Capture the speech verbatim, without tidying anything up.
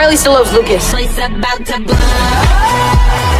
Riley still loves Lucas. Place about to blow.